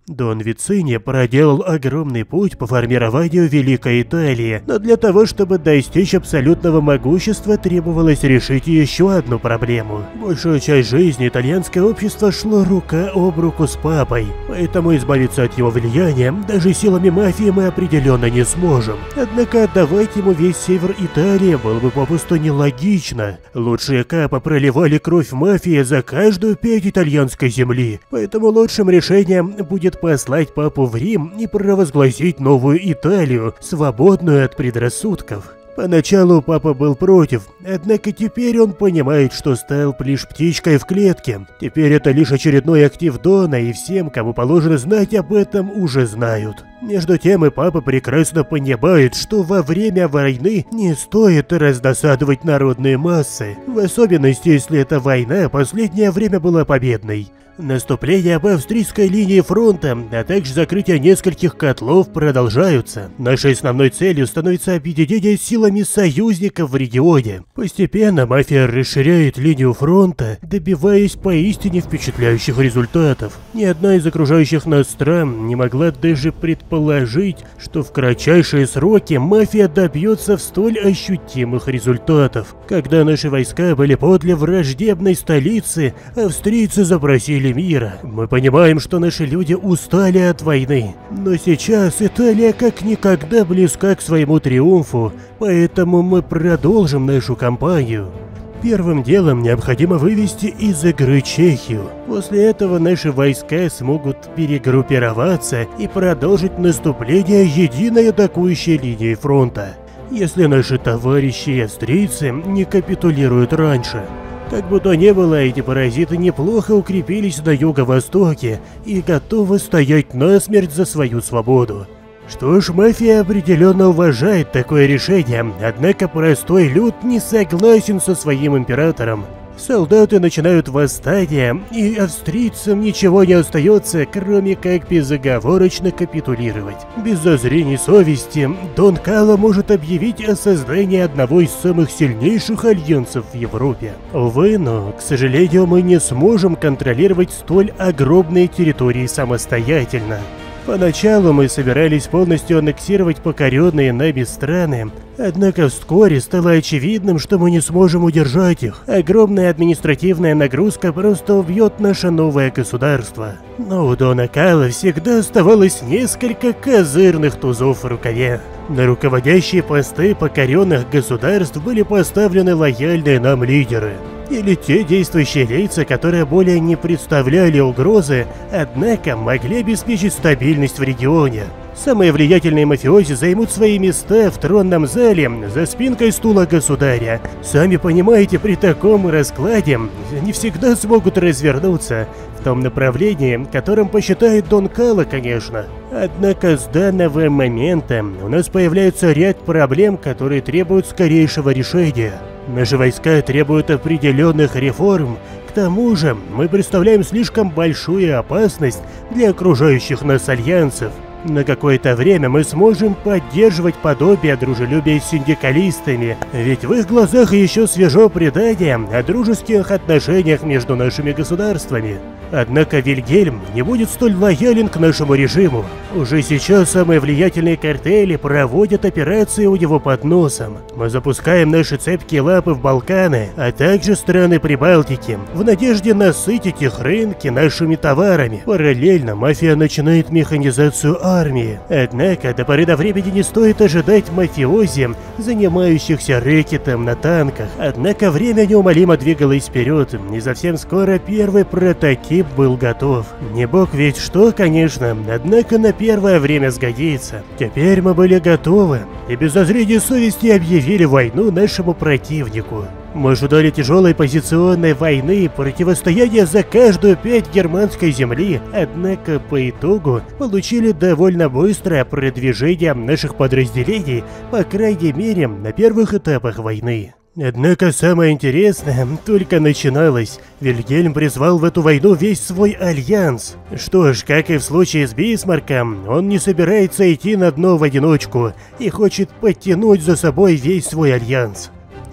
Дон Вицини проделал огромный путь по формированию Великой Италии, но для того, чтобы достичь абсолютного могущества, требовалось решить еще одну проблему. Большую часть жизни итальянское общество шло рука об руку с папой, поэтому избавиться от его влияния даже силами мафии мы определенно не сможем. Однако отдавать ему весь север Италии было бы попросту нелогично. Лучшие капа проливали кровь мафии за каждую пять итальянской земли, поэтому лучшим решением будет послать папу в Рим и провозгласить новую Италию, свободную от предрассудков. Поначалу папа был против, однако теперь он понимает, что стал лишь птичкой в клетке. Теперь это лишь очередной актив Дона, и всем, кому положено знать об этом, уже знают. Между тем и папа прекрасно понимает, что во время войны не стоит раздосадовать народные массы, в особенности, если эта война последнее время была победной. Наступление по австрийской линии фронта, а также закрытие нескольких котлов продолжаются. Нашей основной целью становится объединение силами союзников в регионе. Постепенно мафия расширяет линию фронта, добиваясь поистине впечатляющих результатов. Ни одна из окружающих нас стран не могла даже предположить, что в кратчайшие сроки мафия добьется столь ощутимых результатов. Когда наши войска были подле враждебной столицы, австрийцы запросили мира. Мы понимаем, что наши люди устали от войны, но сейчас Италия как никогда близка к своему триумфу, поэтому мы продолжим нашу кампанию. Первым делом необходимо вывести из игры Чехию. После этого наши войска смогут перегруппироваться и продолжить наступление единой атакующей линии фронта, если наши товарищи австрийцы не капитулируют раньше. Как бы то ни было, эти паразиты неплохо укрепились на юго-востоке и готовы стоять насмерть за свою свободу. Что ж, мафия определенно уважает такое решение, однако простой люд не согласен со своим императором. Солдаты начинают восстание, и австрийцам ничего не остается, кроме как безоговорочно капитулировать. Без зазрений совести, Дон Кало может объявить о создании одного из самых сильнейших альянсов в Европе. Увы, но, к сожалению, мы не сможем контролировать столь огромные территории самостоятельно. Поначалу мы собирались полностью аннексировать покоренные нами страны, однако вскоре стало очевидным, что мы не сможем удержать их. Огромная административная нагрузка просто убьет наше новое государство. Но у Дона Кало всегда оставалось несколько козырных тузов в рукаве. На руководящие посты покоренных государств были поставлены лояльные нам лидеры. Или те действующие лица, которые более не представляли угрозы, однако могли обеспечить стабильность в регионе. Самые влиятельные мафиози займут свои места в тронном зале за спинкой стула государя. Сами понимаете, при таком раскладе не всегда смогут развернуться в том направлении, которым посчитает Дон Кало, конечно. Однако с данного момента у нас появляется ряд проблем, которые требуют скорейшего решения. Наши войска требуют определенных реформ. К тому же мы представляем слишком большую опасность для окружающих нас альянсов. На какое-то время мы сможем поддерживать подобие дружелюбия с синдикалистами, ведь в их глазах еще свежо предание о дружеских отношениях между нашими государствами. Однако Вильгельм не будет столь лоялен к нашему режиму. Уже сейчас самые влиятельные картели проводят операции у него под носом. Мы запускаем наши цепкие лапы в Балканы, а также страны Прибалтики, в надежде насытить их рынки нашими товарами. Параллельно мафия начинает механизацию армии. Однако до поры до времени не стоит ожидать мафиози, занимающихся рэкетом на танках. Однако время неумолимо двигалось вперед, и совсем скоро первый прототип был готов. Не бог ведь что, конечно, однако на первое время сгодится. Теперь мы были готовы и без зазрения совести объявили войну нашему противнику. Мы ожидали тяжелой позиционной войны и противостояния за каждую пять германской земли, однако по итогу получили довольно быстрое продвижение наших подразделений, по крайней мере, на первых этапах войны. Однако самое интересное только начиналось. Вильгельм призвал в эту войну весь свой альянс. Что ж, как и в случае с Бисмарком, он не собирается идти на дно в одиночку и хочет подтянуть за собой весь свой альянс.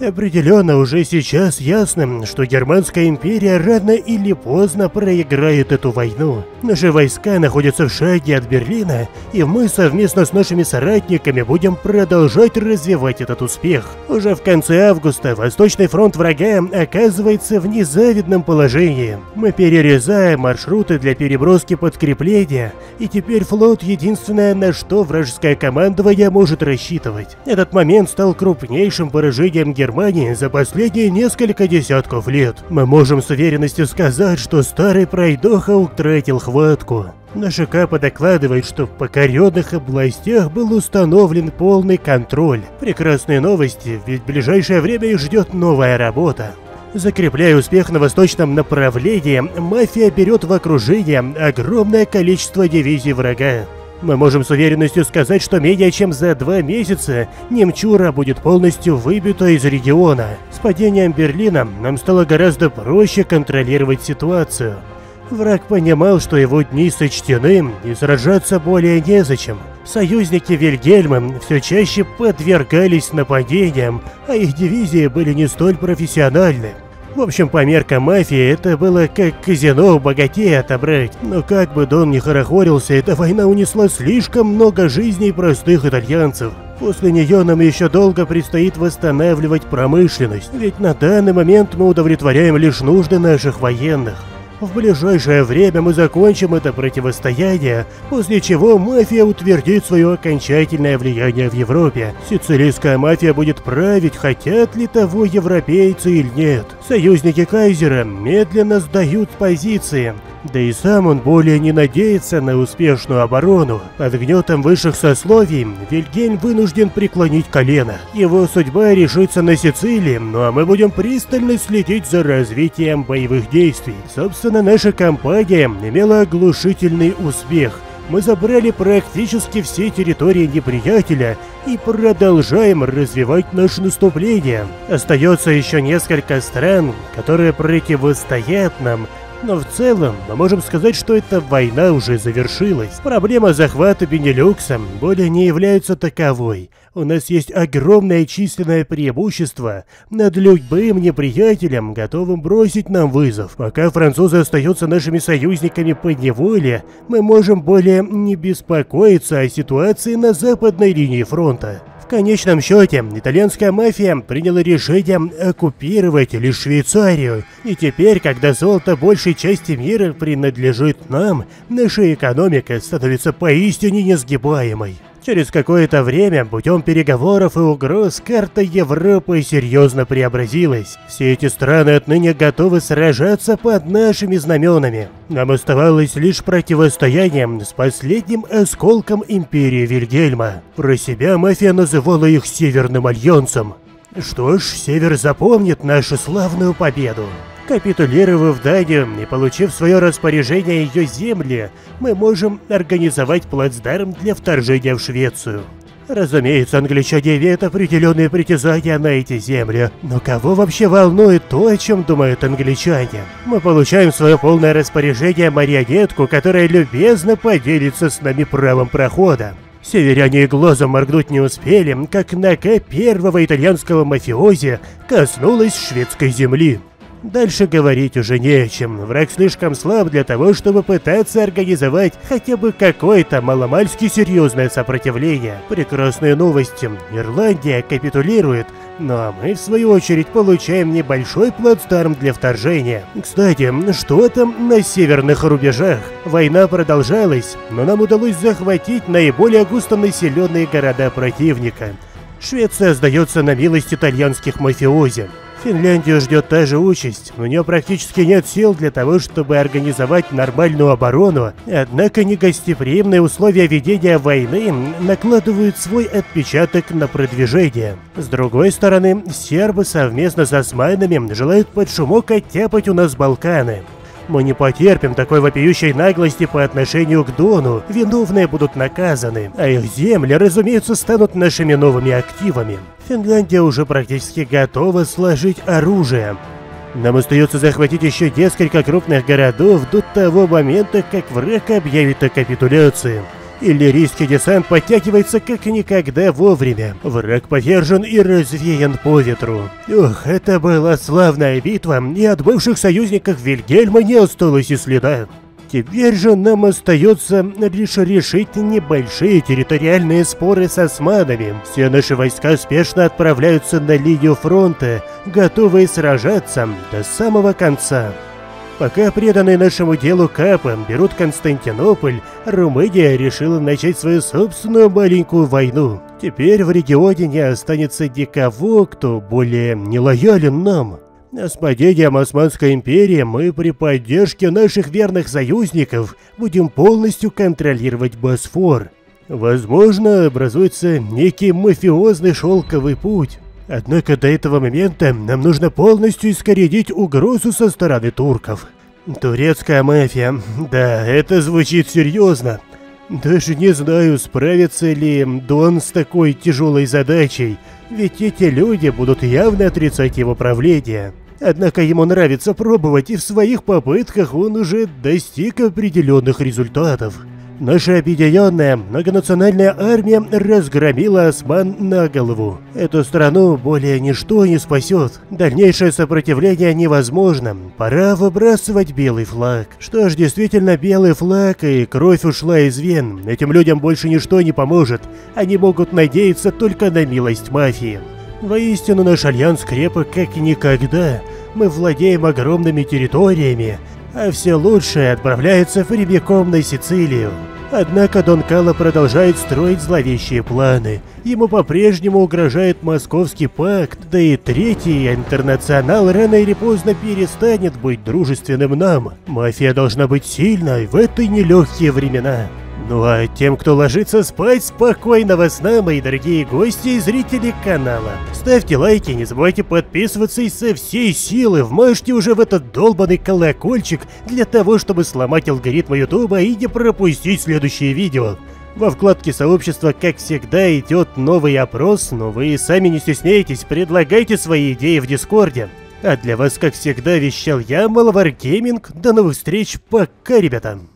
Определенно уже сейчас ясно, что Германская империя рано или поздно проиграет эту войну. Наши войска находятся в шаге от Берлина, и мы совместно с нашими соратниками будем продолжать развивать этот успех. Уже в конце августа Восточный фронт врага оказывается в незавидном положении. Мы перерезаем маршруты для переброски подкрепления, и теперь флот единственное, на что вражеское командование может рассчитывать. Этот момент стал крупнейшим поражением Германии за последние несколько десятков лет. Мы можем с уверенностью сказать, что старый пройдоха утратил хватку. Наша КАПа докладывает, что в покоренных областях был установлен полный контроль. Прекрасные новости, ведь в ближайшее время их ждет новая работа. Закрепляя успех на восточном направлении, мафия берет в окружение огромное количество дивизий врага. Мы можем с уверенностью сказать, что менее чем за 2 месяца Немчура будет полностью выбита из региона. С падением Берлина нам стало гораздо проще контролировать ситуацию. Враг понимал, что его дни сочтены и сражаться более незачем. Союзники Вильгельма все чаще подвергались нападениям, а их дивизии были не столь профессиональны. В общем, по меркам мафии, это было как казино у богатея отобрать. Но как бы Дон ни хорохорился, эта война унесла слишком много жизней простых итальянцев. После нее нам еще долго предстоит восстанавливать промышленность, ведь на данный момент мы удовлетворяем лишь нужды наших военных. В ближайшее время мы закончим это противостояние, после чего мафия утвердит свое окончательное влияние в Европе. Сицилийская мафия будет править, хотят ли того европейцы или нет. Союзники Кайзера медленно сдают позиции. Да и сам он более не надеется на успешную оборону. Под гнетом высших сословий Вильгельм вынужден преклонить колено. Его судьба решится на Сицилии, ну а мы будем пристально следить за развитием боевых действий. Собственно, наша кампания имела оглушительный успех. Мы забрали практически все территории неприятеля и продолжаем развивать наше наступление. Остается еще несколько стран, которые противостоят нам. Но в целом, мы можем сказать, что эта война уже завершилась. Проблема захвата Бенилюкса более не является таковой. У нас есть огромное численное преимущество над любым неприятелем, готовым бросить нам вызов. Пока французы остаются нашими союзниками по неволе, мы можем более не беспокоиться о ситуации на западной линии фронта. В конечном счете, итальянская мафия приняла решение оккупировать лишь Швейцарию, и теперь, когда золото большей части мира принадлежит нам, наша экономика становится поистине несгибаемой. Через какое-то время, путем переговоров и угроз, карта Европы серьезно преобразилась. Все эти страны отныне готовы сражаться под нашими знаменами. Нам оставалось лишь противостояние с последним осколком империи Вильгельма. Про себя мафия называла их Северным Альянсом. Что ж, Север запомнит нашу славную победу. Капитулировав Данию и получив в свое распоряжение ее земли, мы можем организовать плацдарм для вторжения в Швецию. Разумеется, англичане имеют определенные притязания на эти земли, но кого вообще волнует то, о чем думают англичане? Мы получаем в свое полное распоряжение марионетку, которая любезно поделится с нами правом прохода. Северяне и глазом моргнуть не успели, как нога первого итальянского мафиози коснулась шведской земли. Дальше говорить уже не о чем. Враг слишком слаб для того, чтобы пытаться организовать хотя бы какое-то маломальски серьезное сопротивление. Прекрасные новости. Ирландия капитулирует, ну а мы в свою очередь получаем небольшой плацдарм для вторжения. Кстати, что там на северных рубежах? Война продолжалась, но нам удалось захватить наиболее густонаселенные города противника. Швеция сдается на милость итальянских мафиози. Финляндию ждет та же участь, у нее практически нет сил для того, чтобы организовать нормальную оборону, однако негостеприимные условия ведения войны накладывают свой отпечаток на продвижение. С другой стороны, сербы совместно с османами желают под шумок оттяпать у нас Балканы. Мы не потерпим такой вопиющей наглости по отношению к Дону, виновные будут наказаны, а их земли, разумеется, станут нашими новыми активами. Финляндия уже практически готова сложить оружие. Нам остается захватить еще несколько крупных городов до того момента, как враг объявит о капитуляции. Иллирийский десант подтягивается как никогда вовремя. Враг повержен и развеян по ветру. Ох, это была славная битва, и от бывших союзников Вильгельма не осталось и следа. Теперь же нам остается лишь решить небольшие территориальные споры с османами. Все наши войска спешно отправляются на линию фронта, готовые сражаться до самого конца. Пока преданные нашему делу капы берут Константинополь, Румыния решила начать свою собственную маленькую войну. Теперь в регионе не останется никого, кто более не лоялен нам. С падением Османской империи мы при поддержке наших верных союзников будем полностью контролировать Босфор. Возможно, образуется некий мафиозный шелковый путь. Однако до этого момента нам нужно полностью искоренить угрозу со стороны турков. Турецкая мафия. Да, это звучит серьезно. Даже не знаю, справится ли Дон с такой тяжелой задачей, ведь эти люди будут явно отрицать его правление. Однако ему нравится пробовать, и в своих попытках он уже достиг определенных результатов. Наша объединенная многонациональная армия разгромила осман на голову. Эту страну более ничто не спасет. Дальнейшее сопротивление невозможно. Пора выбрасывать белый флаг. Что ж, действительно, белый флаг и кровь ушла из вен. Этим людям больше ничто не поможет. Они могут надеяться только на милость мафии. Воистину, наш альянс крепок как никогда. Мы владеем огромными территориями, а все лучшее отправляется прямиком на Сицилию. Однако Дон Кало продолжает строить зловещие планы. Ему по-прежнему угрожает Московский пакт, да и Третий Интернационал рано или поздно перестанет быть дружественным нам. Мафия должна быть сильной в эти нелегкие времена. Ну а тем, кто ложится спать, спокойного сна, мои дорогие гости и зрители канала. Ставьте лайки, не забывайте подписываться и со всей силы вмажьте уже в этот долбанный колокольчик для того, чтобы сломать алгоритмы ютуба и не пропустить следующие видео. Во вкладке сообщества, как всегда, идет новый опрос, но вы сами не стесняйтесь, предлагайте свои идеи в Дискорде. А для вас, как всегда, вещал я, Малвар Гейминг. До новых встреч, пока, ребята!